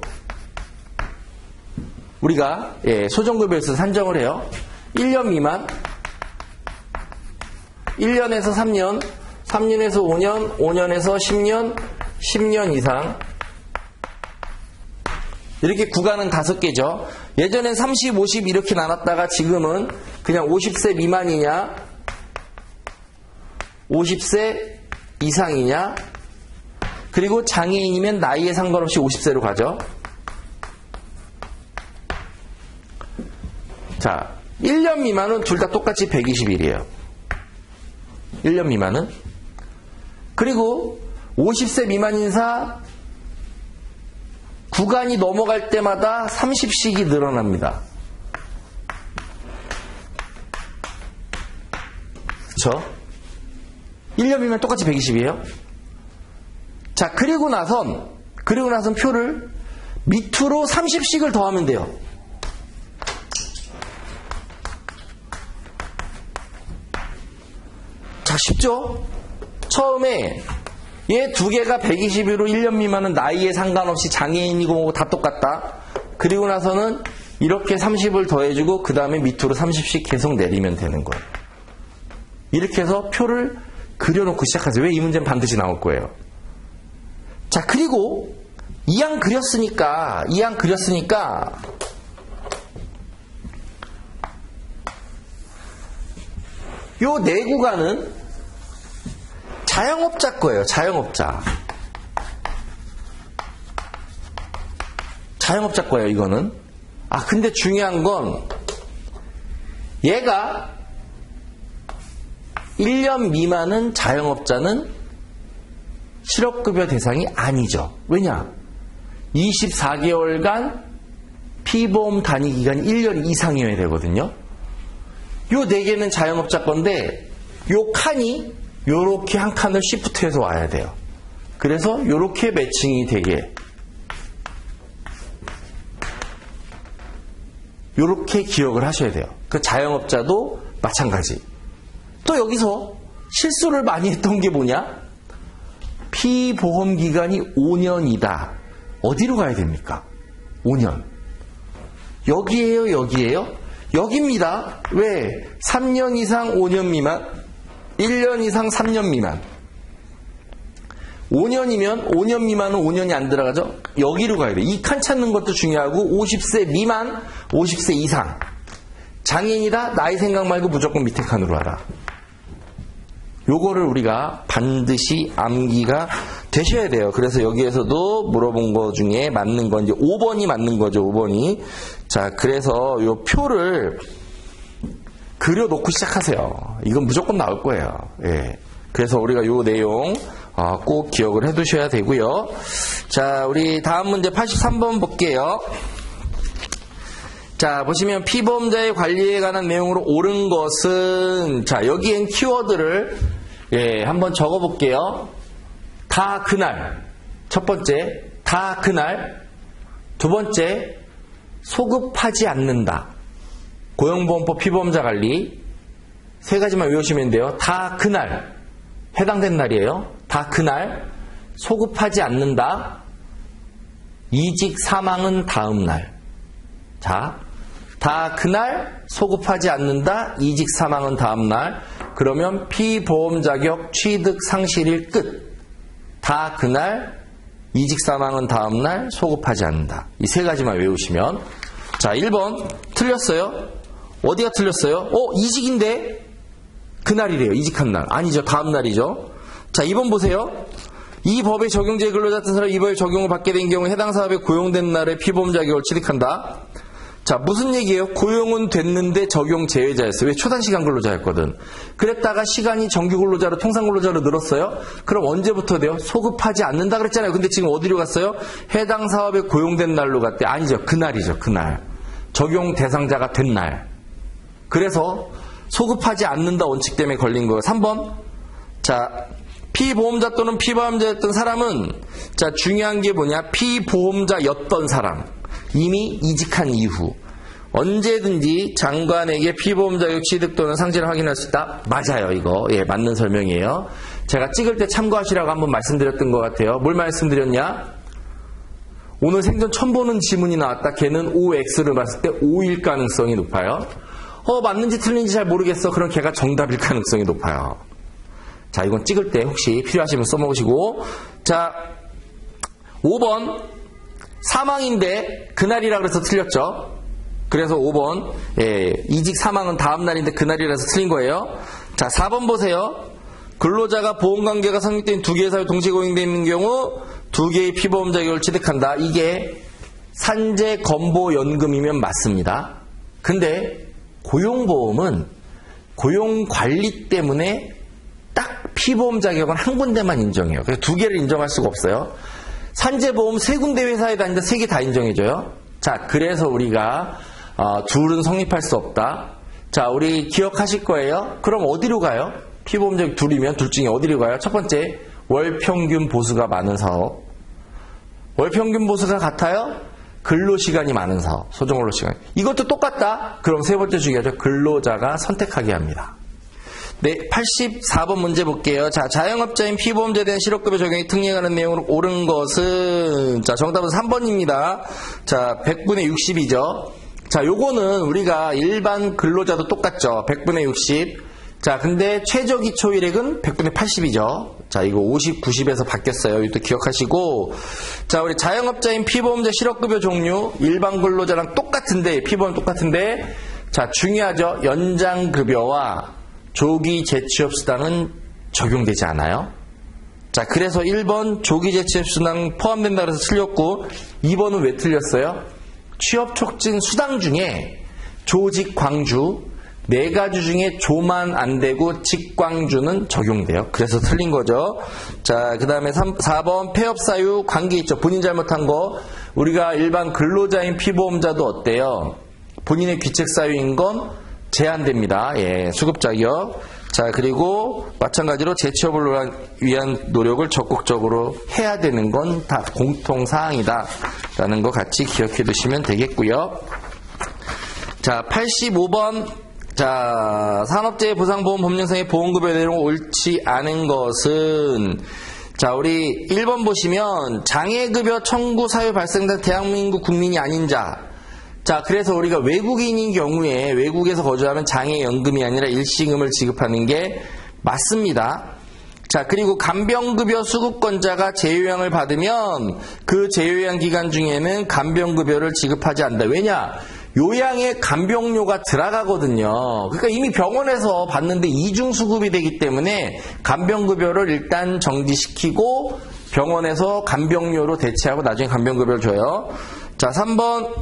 우리가 소정급여에서 산정을 해요. 1년 미만, 1년에서 3년, 3년에서 5년, 5년에서 10년, 10년 이상. 이렇게 구간은 5개죠. 예전엔 30, 50 이렇게 나눴다가 지금은 그냥 50세 미만이냐, 50세 이상이냐, 그리고 장애인이면 나이에 상관없이 50세로 가죠. 자, 1년 미만은 둘 다 똑같이 120일이에요. 1년 미만은. 그리고 50세 미만 인사 구간이 넘어갈 때마다 30씩이 늘어납니다. 그쵸? 1년 미만 똑같이 120이에요. 자, 그리고 나선 표를 밑으로 30씩을 더하면 돼요. 자, 쉽죠? 처음에 얘 두 개가 120으로 1년 미만은 나이에 상관없이 장애인이고 뭐고 다 똑같다. 그리고 나서는 이렇게 30을 더해주고 그 다음에 밑으로 30씩 계속 내리면 되는 거예요. 이렇게 해서 표를 그려놓고 시작하세요. 왜 이 문제는 반드시 나올 거예요. 자, 그리고 이항 그렸으니까 요 네 구간은 자영업자 거예요. 자영업자 거예요, 이거는. 아, 근데 중요한 건 얘가 1년 미만은 자영업자는 실업급여 대상이 아니죠. 왜냐? 24개월간 피보험 단위 기간이 1년 이상이어야 되거든요. 요 네 개는 자영업자 건데 요 칸이 요렇게 한 칸을 시프트해서 와야 돼요. 그래서 요렇게 매칭이 되게 요렇게 기억을 하셔야 돼요. 그 자영업자도 마찬가지. 또 여기서 실수를 많이 했던 게 뭐냐? 피보험 기간이 5년이다. 어디로 가야 됩니까? 5년. 여기에요? 여기입니다. 왜? 3년 이상 5년 미만, 1년 이상 3년 미만. 5년이면 5년 미만은 5년이 안 들어가죠? 여기로 가야 돼요. 이 칸 찾는 것도 중요하고 50세 미만, 50세 이상. 장애인이다? 나이 생각 말고 무조건 밑에 칸으로 와라. 요거를 우리가 반드시 암기가 되셔야 돼요. 그래서 여기에서도 물어본 거 중에 맞는 건 이제 5번이 맞는 거죠. 5번이. 자, 그래서 요 표를 그려놓고 시작하세요. 이건 무조건 나올 거예요. 예. 그래서 우리가 요 내용 꼭 기억을 해 두셔야 되고요. 자, 우리 다음 문제 83번 볼게요. 자, 보시면 피보험자의 관리에 관한 내용으로 옳은 것은, 자, 여기엔 키워드를 한번 적어 볼게요. 다 그날. 첫 번째, 다 그날. 두 번째, 소급하지 않는다. 고용보험법 피보험자 관리. 세 가지만 외우시면 돼요. 다 그날. 해당된 날이에요. 다 그날. 소급하지 않는다. 이직 사망은 다음 날. 자, 다 그날 소급하지 않는다. 이직 사망은 다음 날. 그러면 피보험 자격 취득 상실일 끝. 다 그날 이직 사망은 다음 날 소급하지 않는다. 이 세 가지만 외우시면. 자, 1번 틀렸어요. 어디가 틀렸어요? 이직인데 그날이래요. 이직한 날. 아니죠. 다음 날이죠. 자, 2번 보세요. 이 법의 적용제 근로자 같은 사람이 이 법의 적용을 받게 된 경우 해당 사업에 고용된 날에 피보험 자격을 취득한다. 자, 무슨 얘기예요? 고용은 됐는데 적용 제외자였어요. 왜? 초단시간 근로자였거든. 그랬다가 시간이 정규 근로자로 통상 근로자로 늘었어요. 그럼 언제부터 돼요? 소급하지 않는다 그랬잖아요. 근데 지금 어디로 갔어요? 해당 사업에 고용된 날로 갔대. 아니죠. 그날이죠. 그날. 적용 대상자가 된 날. 그래서 소급하지 않는다 원칙 때문에 걸린 거예요. 3번. 자, 피보험자 또는 피보험자였던 사람은, 자, 중요한 게 뭐냐? 피보험자였던 사람. 이미 이직한 이후 언제든지 장관에게 피보험 자격 취득 또는 상실을 확인할 수 있다. 맞아요, 이거. 예, 맞는 설명이에요. 제가 찍을 때 참고하시라고 한번 말씀드렸던 것 같아요. 뭘 말씀드렸냐? 오늘 생전 처음 보는 지문이 나왔다. 걔는 OX를 봤을 때 O일 가능성이 높아요. 맞는지 틀린지 잘 모르겠어. 그럼 걔가 정답일 가능성이 높아요. 자, 이건 찍을 때 혹시 필요하시면 써먹으시고. 자, 5번. 사망인데 그날이라 그래서 틀렸죠. 그래서 5번. 예, 이직 사망은 다음 날인데 그날이라서 틀린 거예요. 자, 4번 보세요. 근로자가 보험관계가 성립된 두 개의 사업이 동시에 고용되어 있는 경우 두 개의 피보험 자격을 취득한다. 이게 산재건보연금이면 맞습니다. 근데 고용보험은 고용관리 때문에 딱 피보험 자격은 한 군데만 인정해요. 그래서 두 개를 인정할 수가 없어요. 산재보험 세 군데 회사에 다니는데 세 개 다 인정해줘요. 자, 그래서 우리가 둘은 성립할 수 없다. 자, 우리 기억하실 거예요. 그럼 어디로 가요? 피보험자 둘이면 둘 중에 어디로 가요? 첫 번째, 월평균 보수가 많은 사업. 월평균 보수가 같아요? 근로시간이 많은 사업. 소정근로시간. 이것도 똑같다? 그럼 세 번째 중요하죠. 근로자가 선택하게 합니다. 네, 84번 문제 볼게요. 자, 자영업자인 피보험자에 대한 실업급여 적용이 특례하는 내용으로 옳은 것은, 자, 정답은 3번입니다. 자, 100분의 60이죠. 자, 요거는 우리가 일반 근로자도 똑같죠. 100분의 60. 자, 근데 최저기초일액은 100분의 80이죠. 자, 이거 50, 90에서 바뀌었어요. 이것도 기억하시고. 자, 우리 자영업자인 피보험자 실업급여 종류, 일반 근로자랑 똑같은데, 피보험 똑같은데, 자, 중요하죠. 연장급여와 조기 재취업수당은 적용되지 않아요. 자, 그래서 1번 조기 재취업수당 포함된다 그래서 틀렸고, 2번은 왜 틀렸어요? 취업촉진 수당 중에 조직 광주, 4가지 중에 조만 안 되고 직광주는 적용돼요. 그래서 틀린 거죠. 자, 그 다음에 4번 폐업사유 관계 있죠. 본인 잘못한 거. 우리가 일반 근로자인 피보험자도 어때요? 본인의 귀책사유인 건 제한됩니다. 예, 수급 자격. 자, 그리고 마찬가지로 재취업을 위한 노력을 적극적으로 해야 되는 건 다 공통사항이다 라는 거 같이 기억해 두시면 되겠고요. 자, 85번. 자, 산업재해 보상보험 법령상의 보험급여 내용 옳지 않은 것은, 자, 우리 1번 보시면 장애급여 청구 사유 발생된 대한민국 국민이 아닌 자. 자, 그래서 우리가 외국인인 경우에 외국에서 거주하면 장애연금이 아니라 일시금을 지급하는 게 맞습니다. 자, 그리고 간병급여 수급권자가 재요양을 받으면 그 재요양 기간 중에는 간병급여를 지급하지 않는다. 왜냐? 요양에 간병료가 들어가거든요. 그러니까 이미 병원에서 받는데 이중수급이 되기 때문에 간병급여를 일단 정지시키고 병원에서 간병료로 대체하고 나중에 간병급여를 줘요. 자, 3번.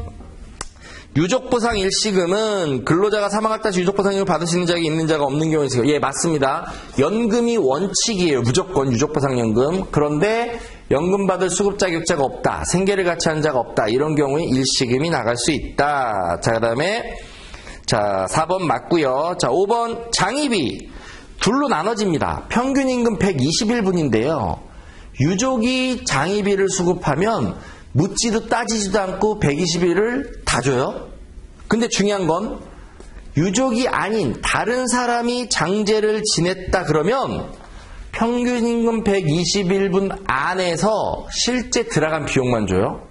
유족보상 일시금은 근로자가 사망할 때 유족보상금을 받을 수 있는 자가 있는 자가 없는 경우에 있어요. 예, 맞습니다. 연금이 원칙이에요. 무조건 유족보상연금. 그런데 연금 받을 수급 자격자가 없다. 생계를 같이 한 자가 없다. 이런 경우에 일시금이 나갈 수 있다. 자, 그 다음에 자 4번 맞고요. 자, 5번 장입이 둘로 나눠집니다. 평균 임금 121분인데요. 유족이 장입비를 수급하면 묻지도 따지지도 않고 120일을 다 줘요. 근데 중요한 건 유족이 아닌 다른 사람이 장제를 지냈다 그러면 평균 임금 121분 안에서 실제 들어간 비용만 줘요.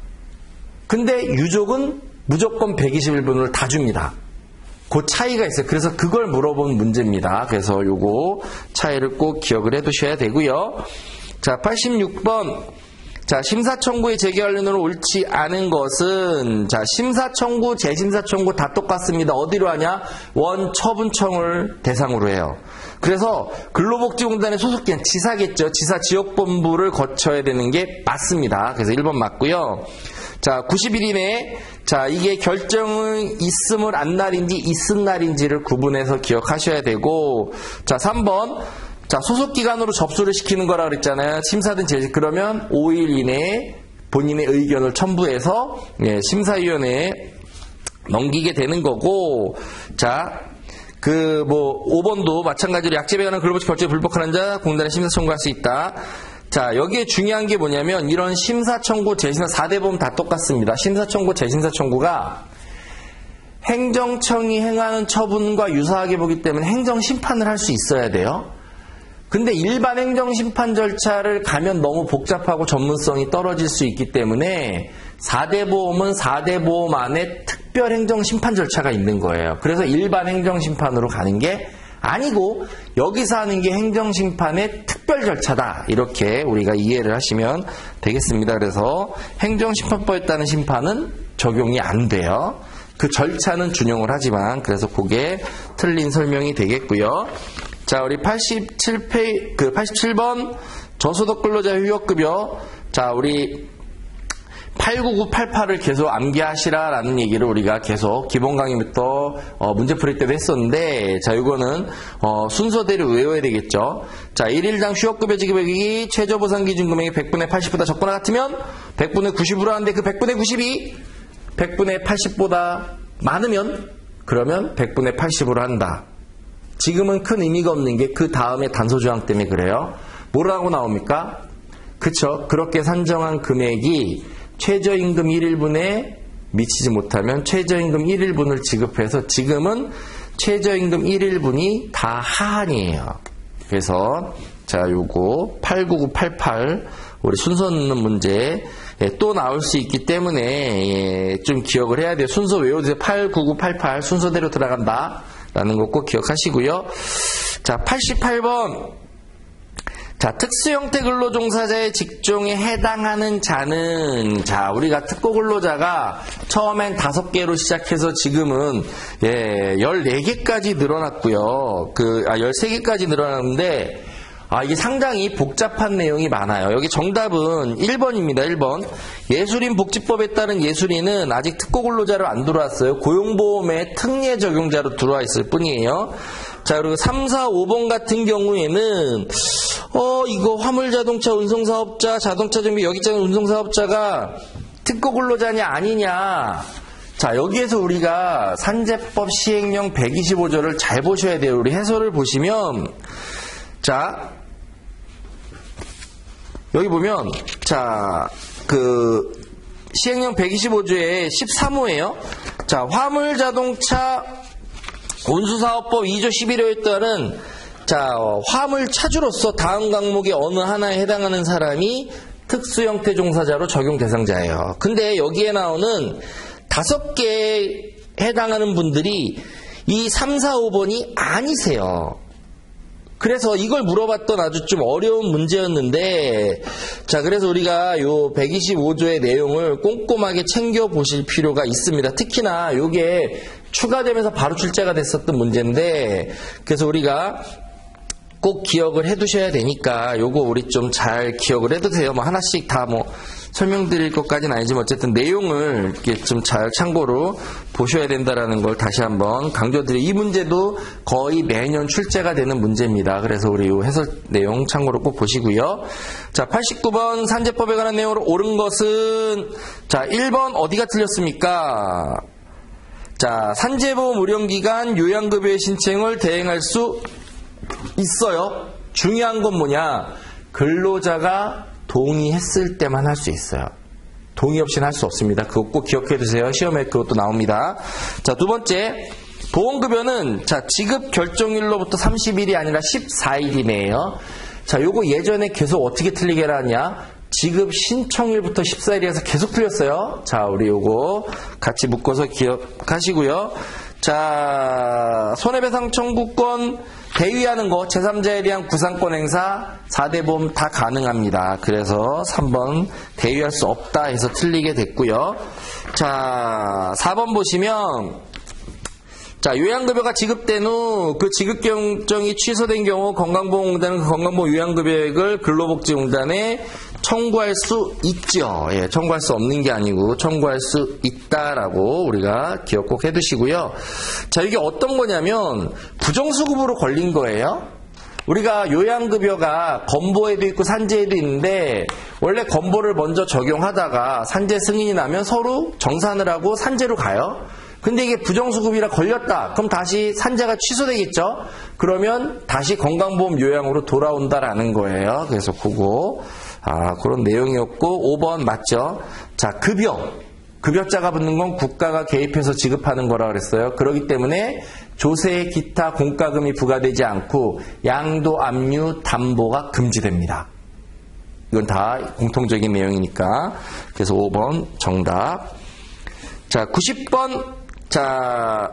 근데 유족은 무조건 121분을 다 줍니다. 그 차이가 있어요. 그래서 그걸 물어본 문제입니다. 그래서 요거 차이를 꼭 기억을 해 두셔야 되고요. 자, 86번. 자, 심사청구의 재결론으로 옳지 않은 것은, 자, 심사청구, 재심사청구 다 똑같습니다. 어디로 하냐? 원처분청을 대상으로 해요. 그래서 근로복지공단의 소속기관, 지사겠죠. 지사 지역본부를 거쳐야 되는 게 맞습니다. 그래서 1번 맞고요. 자, 90일 이내에, 자, 이게 결정은 있음을 안 날인지 있은 날인지를 구분해서 기억하셔야 되고, 자, 3번. 자, 소속기관으로 접수를 시키는 거라 그랬잖아요. 심사든 제시. 그러면 5일 이내에 본인의 의견을 첨부해서 심사위원회에 넘기게 되는 거고, 자, 5번도 마찬가지로 약제에 관한 근로복지 결정에 불복하는 자 공단에 심사 청구할 수 있다. 자, 여기에 중요한 게 뭐냐면 이런 심사 청구, 재심사 4대 보험 다 똑같습니다. 심사 청구, 재심사 청구가 행정청이 행하는 처분과 유사하게 보기 때문에 행정심판을 할 수 있어야 돼요. 근데 일반 행정심판 절차를 가면 너무 복잡하고 전문성이 떨어질 수 있기 때문에 4대 보험은 4대 보험 안에 특별 행정심판 절차가 있는 거예요. 그래서 일반 행정심판으로 가는 게 아니고 여기서 하는 게 행정심판의 특별 절차다. 이렇게 우리가 이해를 하시면 되겠습니다. 그래서 행정심판법에 따른 심판은 적용이 안 돼요. 그 절차는 준용을 하지만 그래서 그게 틀린 설명이 되겠고요. 자, 우리 87번 저소득 근로자 휴업급여. 자, 우리 89988을 계속 암기하시라라는 얘기를 우리가 계속 기본 강의부터 문제풀이 때도 했었는데, 자, 이거는 순서대로 외워야 되겠죠. 자, 1일당 휴업급여 지급액이 최저보상 기준 금액의 100분의 80보다 적거나 같으면 100분의 90으로 하는데 그 100분의 90이 100분의 80보다 많으면 그러면 100분의 80으로 한다. 지금은 큰 의미가 없는 게 그 다음에 단서 조항 때문에 그래요. 뭐라고 나옵니까? 그쵸? 그렇게 산정한 금액이 최저임금 1일분에 미치지 못하면 최저임금 1일분을 지급해서 지금은 최저임금 1일분이 다 하한이에요. 그래서 자, 요거 89988 우리 순서 넣는 문제 또 나올 수 있기 때문에 좀 기억을 해야 돼요. 순서 외워주세요. 89988 순서대로 들어간다 라는 거 꼭 기억하시고요. 자, 88번. 자, 특수형태 근로종사자의 직종에 해당하는 자는, 자, 우리가 특고근로자가 처음엔 5개로 시작해서 지금은, 14개까지 늘어났고요. 13개까지 늘어났는데, 이게 상당히 복잡한 내용이 많아요. 여기 정답은 1번입니다. 1번. 예술인 복지법에 따른 예술인은 아직 특고근로자로 안 들어왔어요. 고용보험의 특례 적용자로 들어와 있을 뿐이에요. 자, 그리고 3, 4, 5번 같은 경우에는 이거 화물자동차 운송사업자, 자동차 정비 여기 있잖아요. 운송사업자가 특고근로자냐 아니냐. 자, 여기에서 우리가 산재법 시행령 125조를 잘 보셔야 돼요. 우리 해설을 보시면 자, 여기 보면 자, 시행령 125조의 13호예요. 자, 화물자동차 운수사업법 2조 11호에 따른 자, 화물 차주로서 다음 항목의 어느 하나에 해당하는 사람이 특수형태 종사자로 적용 대상자예요. 근데 여기에 나오는 5개에 해당하는 분들이 이 3, 4, 5번이 아니세요. 그래서 이걸 물어봤던 아주 좀 어려운 문제였는데, 자, 그래서 우리가 요 125조의 내용을 꼼꼼하게 챙겨보실 필요가 있습니다. 특히나 요게 추가되면서 바로 출제가 됐었던 문제인데, 그래서 우리가 꼭 기억을 해 두셔야 되니까 요거 우리 좀 잘 기억을 해두세요. 뭐 하나씩 다 뭐 설명드릴 것까지는 아니지만 어쨌든 내용을 이렇게 좀 잘 참고로 보셔야 된다라는 걸 다시 한번 강조드려요. 이 문제도 거의 매년 출제가 되는 문제입니다. 그래서 우리 요 해설 내용 참고로 꼭 보시고요. 자, 89번 산재법에 관한 내용으로 옳은 것은 자, 1번 어디가 틀렸습니까? 자, 산재보험 운영기간 요양급여의 신청을 대행할 수 있어요. 중요한 건 뭐냐? 근로자가 동의했을 때만 할 수 있어요. 동의 없이는 할 수 없습니다. 그거 꼭 기억해 두세요. 시험에 그것도 나옵니다. 자, 두 번째. 보험급여는 자, 지급 결정일로부터 30일이 아니라 14일이네요. 자, 요거 예전에 계속 어떻게 틀리게 하냐? 지급 신청일부터 14일이어서 계속 틀렸어요. 자, 우리 요거 같이 묶어서 기억하시고요. 자, 손해배상 청구권 대위하는 거, 제3자에 대한 구상권 행사, 4대 보험 다 가능합니다. 그래서 3번 대위할 수 없다 해서 틀리게 됐고요. 자, 4번 보시면 자, 요양급여가 지급된 후 그 지급 결정이 취소된 경우 건강보험공단은 그 건강보험 요양급여액을 근로복지공단에 청구할 수 있죠. 예, 청구할 수 없는 게 아니고 청구할 수 있다라고 우리가 기억 꼭 해두시고요. 자, 이게 어떤 거냐면 부정수급으로 걸린 거예요. 우리가 요양급여가 건보에도 있고 산재에도 있는데 원래 건보를 먼저 적용하다가 산재 승인이 나면 서로 정산을 하고 산재로 가요. 근데 이게 부정수급이라 걸렸다. 그럼 다시 산재가 취소되겠죠? 그러면 다시 건강보험 요양으로 돌아온다라는 거예요. 그래서 그거 그런 내용이었고 5번 맞죠? 자, 급여자가 붙는 건 국가가 개입해서 지급하는 거라 그랬어요. 그렇기 때문에 조세, 기타, 공과금이 부과되지 않고 양도, 압류, 담보가 금지됩니다. 이건 다 공통적인 내용이니까. 그래서 5번 정답. 자, 90번. 자,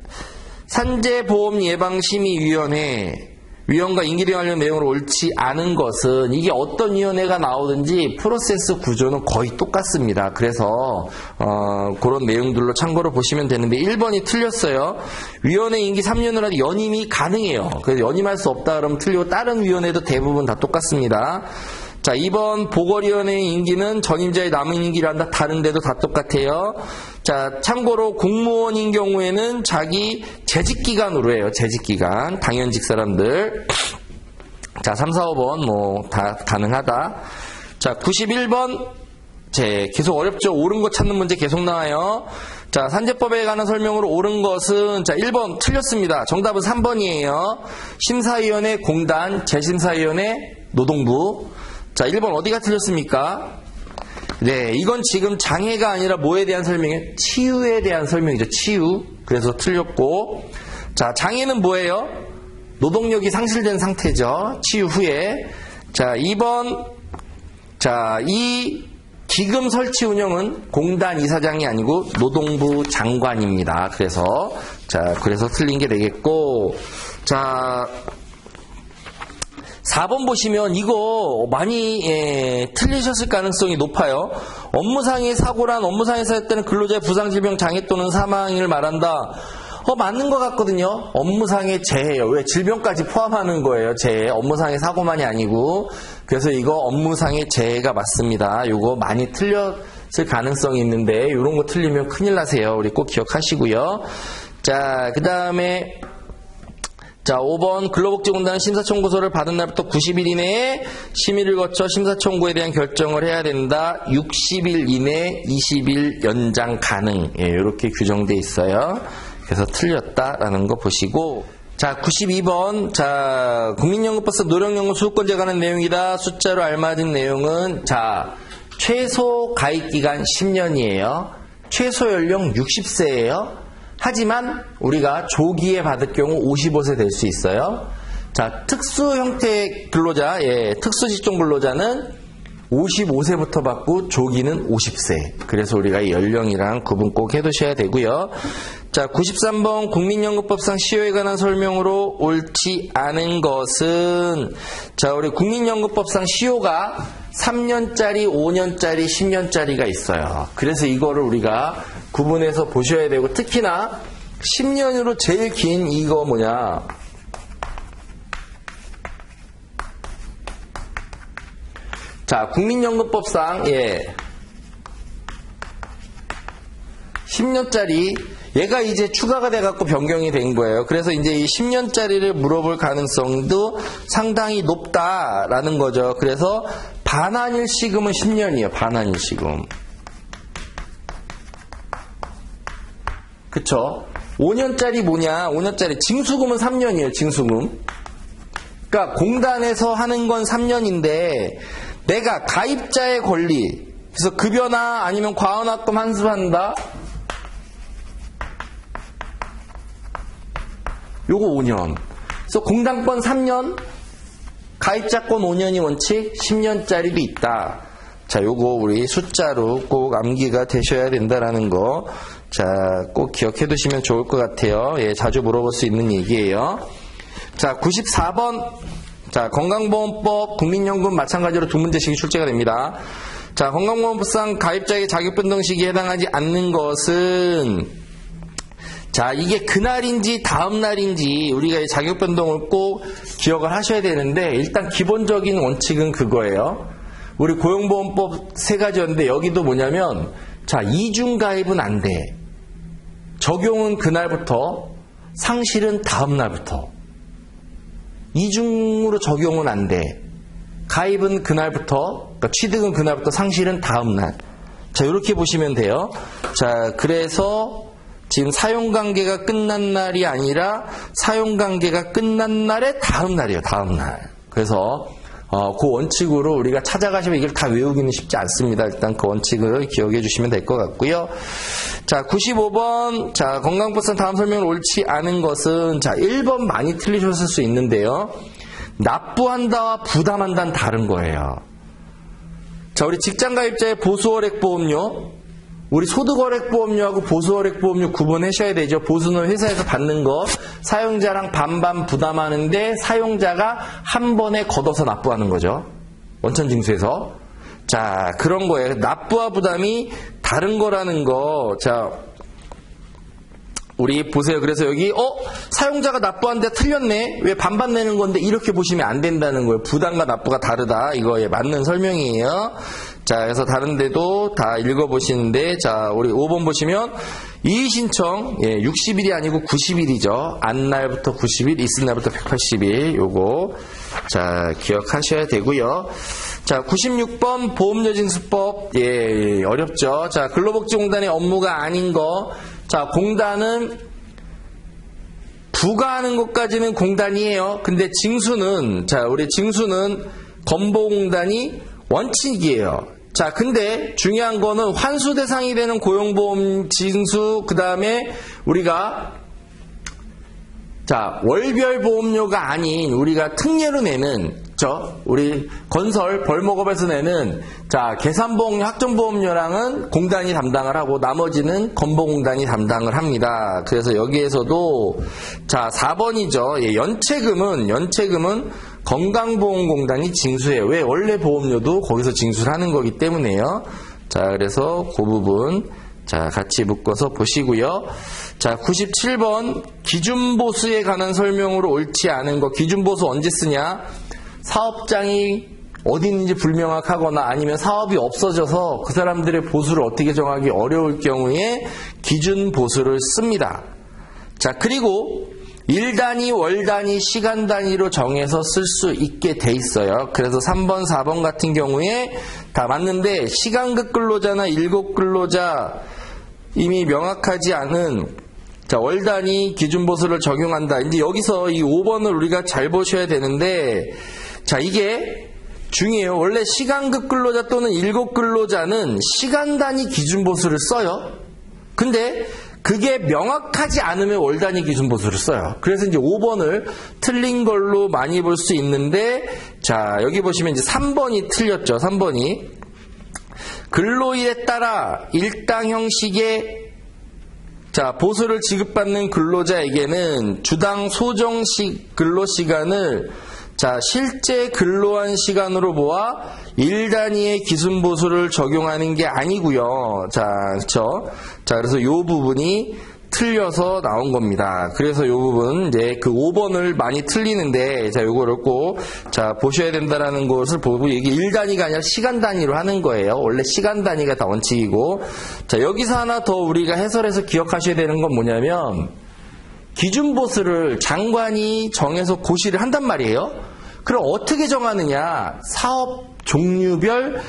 산재보험예방심의위원회 위원과 임기령 관련 내용으로 옳지 않은 것은 이게 어떤 위원회가 나오든지 프로세스 구조는 거의 똑같습니다. 그래서 그런 내용들로 참고로 보시면 되는데 1번이 틀렸어요. 위원회 임기 3년을 하되 연임이 가능해요. 그래서 연임할 수 없다 그러면 틀리고 다른 위원회도 대부분 다 똑같습니다. 자, 2번 보궐위원회의 임기는 전임자의 남은 임기를 한다. 다른데도 다 똑같아요. 자, 참고로 공무원인 경우에는 자기 재직기간으로 해요. 재직기간. 당연직 사람들. 자, 3, 4, 5번 뭐 다 가능하다. 자, 91번. 계속 어렵죠. 옳은 거 찾는 문제 계속 나와요. 자, 산재법에 관한 설명으로 옳은 것은, 자, 1번 틀렸습니다. 정답은 3번이에요. 심사위원회 공단, 재심사위원회 노동부. 자, 1번 어디가 틀렸습니까? 네, 이건 지금 장애가 아니라 뭐에 대한 설명이에요? 치유에 대한 설명이죠. 치유. 그래서 틀렸고. 자, 장애는 뭐예요? 노동력이 상실된 상태죠. 치유 후에. 자, 2번. 자, 이 기금 설치 운영은 공단 이사장이 아니고 노동부 장관입니다. 그래서 틀린 게 되겠고. 자, 4번 보시면 이거 많이 틀리셨을 가능성이 높아요. 업무상의 사고란 업무상에서 했다는 근로자의 부상, 질병, 장애 또는 사망을 말한다. 맞는 것 같거든요. 업무상의 재해요. 왜? 질병까지 포함하는 거예요. 재해. 업무상의 사고만이 아니고. 그래서 이거 업무상의 재해가 맞습니다. 이거 많이 틀렸을 가능성이 있는데 이런 거 틀리면 큰일 나세요. 우리 꼭 기억하시고요. 자, 그 다음에 자, 5번 근로복지공단은 심사청구서를 받은 날부터 90일 이내에 심의를 거쳐 심사청구에 대한 결정을 해야 된다. 60일 이내 20일 연장 가능. 이렇게 규정돼 있어요. 그래서 틀렸다라는 거 보시고. 자, 92번. 자, 국민연금법상 노령연금 소유권자에 관한 내용이다. 숫자로 알맞은 내용은, 자, 최소 가입기간 10년이에요. 최소 연령 60세예요. 하지만 우리가 조기에 받을 경우 55세 될 수 있어요. 자, 특수 형태 근로자, 특수직종 근로자는 55세부터 받고 조기는 50세. 그래서 우리가 이 연령이랑 구분 꼭 해두셔야 되고요. 자, 93번 국민연금법상 시효에 관한 설명으로 옳지 않은 것은, 자, 우리 국민연금법상 시효가 3년짜리, 5년짜리, 10년짜리가 있어요. 그래서 이거를 우리가 구분해서 보셔야 되고, 특히나 10년으로 제일 긴 이거 뭐냐, 자, 국민연금법상 10년짜리 얘가 이제 추가가 돼갖고 변경이 된 거예요. 그래서 이제 이 10년짜리를 물어볼 가능성도 상당히 높다라는 거죠. 그래서 반환일 시금은 10년이에요. 반환일 시금. 그쵸? 5년짜리 뭐냐? 5년짜리 징수금은 3년이에요. 징수금. 그러니까 공단에서 하는 건 3년인데 내가 가입자의 권리, 그래서 급여나 아니면 과원학금 환수한다. 요거 5년. 그래서 공단권 3년, 가입자권 5년이 원칙, 10년짜리도 있다. 자, 요거 우리 숫자로 꼭 암기가 되셔야 된다라는 거. 자, 꼭 기억해 두시면 좋을 것 같아요. 자주 물어볼 수 있는 얘기예요. 자, 94번. 자, 건강보험법, 국민연금 마찬가지로 두 문제씩이 출제가 됩니다. 자, 건강보험법상 가입자의 자격변동 시기에 해당하지 않는 것은, 자, 이게 그날인지 다음날인지 우리가 이 자격변동을 꼭 기억을 하셔야 되는데, 일단 기본적인 원칙은 그거예요. 우리 고용보험법 3가지였는데 여기도 뭐냐면, 자, 이중가입은 안 돼. 적용은 그날부터, 상실은 다음날부터. 이중으로 적용은 안 돼. 가입은 그날부터, 그러니까 취득은 그날부터, 상실은 다음날. 자, 이렇게 보시면 돼요. 자, 그래서 지금 사용관계가 끝난 날이 아니라 사용관계가 끝난 날의 다음날이에요. 다음날. 그래서 그 원칙으로 우리가 찾아가시면 이걸 다 외우기는 쉽지 않습니다. 일단 그 원칙을 기억해 주시면 될 것 같고요. 자, 95번. 자, 건강보상 다음 설명을 옳지 않은 것은, 자, 1번 많이 틀리셨을 수 있는데요. 납부한다와 부담한다는 다른 거예요. 자, 우리 직장가입자의 보수월액보험료, 우리 소득월액보험료하고 보수월액보험료 구분하셔야 되죠. 보수는 회사에서 받는 거, 사용자랑 반반 부담하는데 사용자가 한 번에 걷어서 납부하는 거죠. 원천징수에서. 자, 그런 거예요. 납부와 부담이 다른 거라는 거. 자, 우리 보세요. 그래서 여기 사용자가 납부하는데 틀렸네. 왜 반반 내는 건데 이렇게 보시면 안 된다는 거예요. 부담과 납부가 다르다. 이거에 맞는 설명이에요. 자, 그래서 다른 데도 다 읽어보시는데, 자, 우리 5번 보시면 이의신청 60일이 아니고 90일이죠. 안날부터 90일, 있을 날부터 180일. 요거 자, 기억하셔야 되고요. 자, 96번 보험료징수법. 예, 어렵죠. 자, 근로복지공단의 업무가 아닌 거. 자, 공단은 부과하는 것까지는 공단이에요. 근데 징수는, 자, 우리 징수는 건보공단이 원칙이에요. 자, 근데 중요한 거는 환수 대상이 되는 고용보험 징수, 그 다음에 우리가 자, 월별 보험료가 아닌 우리가 특례로 내는 우리 건설 벌목업에서 내는 자, 계산보험료, 확정보험료랑은 공단이 담당을 하고 나머지는 건보공단이 담당을 합니다. 그래서 여기에서도 자, 4번이죠. 예, 연체금은 건강보험공단이 징수해요. 왜? 원래 보험료도 거기서 징수를 하는 거기 때문에요. 자, 그래서 그 부분 자, 같이 묶어서 보시고요. 자, 97번 기준보수에 관한 설명으로 옳지 않은 거. 기준보수 언제 쓰냐? 사업장이 어디 있는지 불명확하거나 아니면 사업이 없어져서 그 사람들의 보수를 어떻게 정하기 어려울 경우에 기준보수를 씁니다. 자, 그리고 일 단위, 월 단위, 시간 단위로 정해서 쓸 수 있게 돼 있어요. 그래서 3번, 4번 같은 경우에 다 맞는데 시간급 근로자나 일곱 근로자 이미 명확하지 않은 자, 월 단위 기준보수를 적용한다. 이제 여기서 이 5번을 우리가 잘 보셔야 되는데 자, 이게 중요해요. 원래 시간급 근로자 또는 일곱 근로자는 시간 단위 기준보수를 써요. 근데 그게 명확하지 않으면 월 단위 기준보수를 써요. 그래서 이제 5번을 틀린 걸로 많이 볼 수 있는데 자, 여기 보시면 이제 3번이 틀렸죠. 3번이 근로일에 따라 일당 형식의 자, 보수를 지급받는 근로자에게는 주당 소정식 근로시간을 자, 실제 근로한 시간으로 보아 일 단위의 기준보수를 적용하는 게 아니고요. 자, 그렇죠? 자, 그래서 이 부분이 틀려서 나온 겁니다. 그래서 이 부분 이제 그 5번을 많이 틀리는데 자, 요거를 꼭 자, 보셔야 된다라는 것을 보고 이게 일 단위가 아니라 시간 단위로 하는 거예요. 원래 시간 단위가 다 원칙이고. 자, 여기서 하나 더 우리가 해설해서 기억하셔야 되는 건 뭐냐면 기준보수를 장관이 정해서 고시를 한단 말이에요. 그럼 어떻게 정하느냐? 사업 종류별,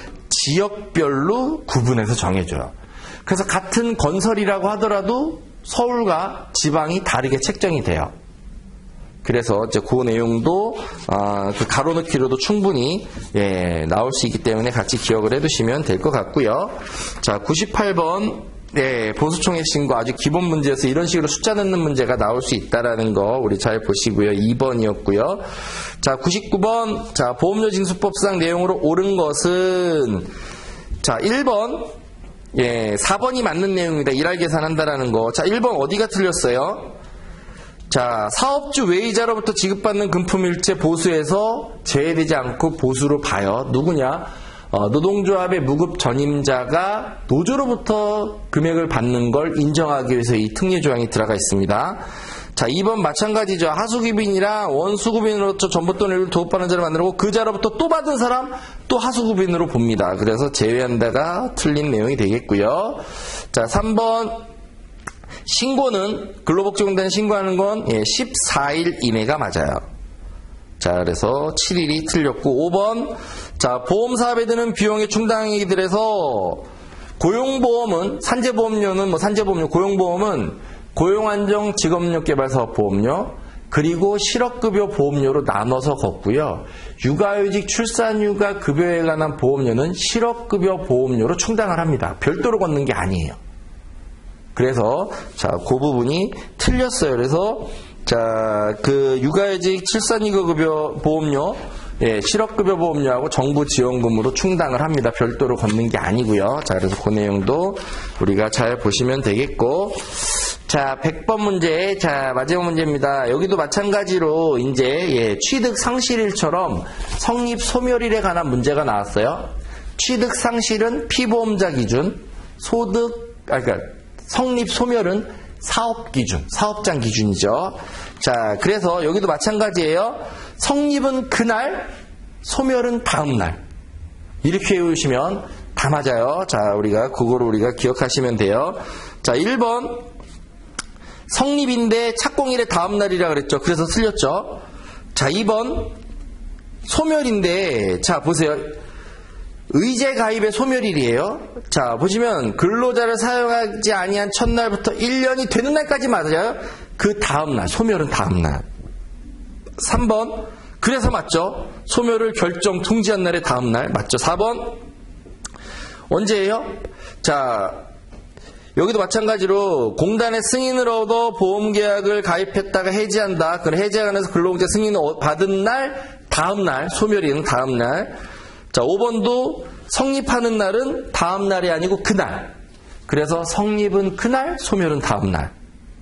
지역별로 구분해서 정해줘요. 그래서 같은 건설이라고 하더라도 서울과 지방이 다르게 책정이 돼요. 그래서 이제 그 내용도 그 가로넣기로도 충분히 예, 나올 수 있기 때문에 같이 기억을 해두시면 될 것 같고요. 자, 98번 네, 보수총액 신고 아주 기본 문제여서 이런 식으로 숫자 넣는 문제가 나올 수 있다라는 거 우리 잘 보시고요. 2번이었고요. 자, 99번 자, 보험료징수법상 내용으로 옳은 것은 자, 1번 예, 4번이 맞는 내용입니다. 일할 계산한다라는 거. 자, 1번 어디가 틀렸어요? 자, 사업주 외의자로부터 지급받는 금품일체 보수에서 제외되지 않고 보수로 봐요. 누구냐? 노동조합의 무급 전임자가 노조로부터 금액을 받는 걸 인정하기 위해서 이 특례 조항이 들어가 있습니다. 자, 2번 마찬가지죠. 하수급인이랑 원수급인으로부터 전부돈을 도급받는 자를 만들고 그 자로부터 또 받은 사람 또 하수급인으로 봅니다. 그래서 제외한다가 틀린 내용이 되겠고요. 자, 3번 신고는 근로복지공단에 신고하는 건 14일 이내가 맞아요. 자, 그래서 7일이 틀렸고 5번 자, 보험사업에 드는 비용의 충당액이 들어서 고용보험은 산재보험료는 산재보험료 고용보험은 고용안정 직업력개발사업보험료 그리고 실업급여 보험료로 나눠서 걷고요. 육아휴직 출산휴가 급여에 관한 보험료는 실업급여 보험료로 충당을 합니다. 별도로 걷는 게 아니에요. 그래서 자, 그 부분이 틀렸어요. 그래서 자, 그 육아휴직 출산휴가 급여 보험료 예, 실업급여 보험료하고 정부 지원금으로 충당을 합니다. 별도로 걷는 게 아니고요. 자, 그래서 그 내용도 우리가 잘 보시면 되겠고. 자, 100번 문제. 자, 마지막 문제입니다. 여기도 마찬가지로 이제 예, 취득 상실일처럼 성립 소멸일에 관한 문제가 나왔어요. 취득 상실은 피보험자 기준, 그러니까 성립 소멸은 사업 기준, 사업장 기준이죠. 자, 그래서 여기도 마찬가지예요. 성립은 그날, 소멸은 다음날. 이렇게 외우시면 다 맞아요. 자, 그거를 우리가 기억하시면 돼요. 자, 1번. 성립인데 착공일의 다음날이라 그랬죠. 그래서 틀렸죠. 자, 2번. 소멸인데, 자, 보세요. 의제 가입의 소멸일이에요. 자, 보시면 근로자를 사용하지 아니한 첫날부터 1년이 되는 날까지 맞아요. 그 다음날, 소멸은 다음날. 3번, 그래서 맞죠? 소멸을 결정 통지한 날의 다음날 맞죠? 4번, 언제예요? 자, 여기도 마찬가지로 공단의 승인을 얻어 보험계약을 가입했다가 해지한다. 그럼 해지하면서 근로공제 승인을 받은 날, 다음날, 소멸일은 다음날. 자, 5번도 성립하는 날은 다음날이 아니고 그날. 그래서 성립은 그날, 소멸은 다음날.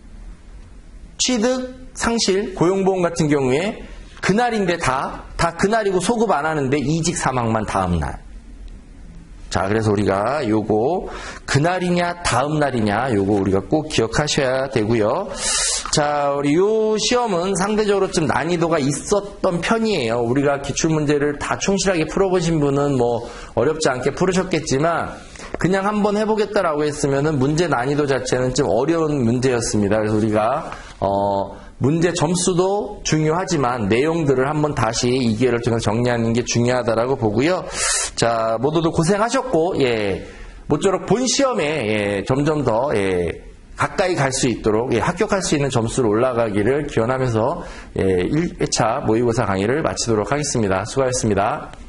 취득, 상실, 고용보험 같은 경우에 그날인데 다 그날이고 소급 안 하는데 이직 사망만 다음날. 자, 그래서 우리가 요거 그날이냐 다음날이냐 요거 우리가 꼭 기억하셔야 되고요. 자, 우리 요 시험은 상대적으로 좀 난이도가 있었던 편이에요. 우리가 기출문제를 다 충실하게 풀어보신 분은 뭐 어렵지 않게 풀으셨겠지만 그냥 한번 해보겠다라고 했으면은 문제 난이도 자체는 좀 어려운 문제였습니다. 그래서 우리가 문제 점수도 중요하지만 내용들을 한번 다시 이 기회를 통해서 정리하는 게 중요하다라고 보고요. 자, 모두들 고생하셨고, 모쪼록 본 시험에 점점 더 가까이 갈 수 있도록 합격할 수 있는 점수로 올라가기를 기원하면서 1회차 모의고사 강의를 마치도록 하겠습니다. 수고하셨습니다.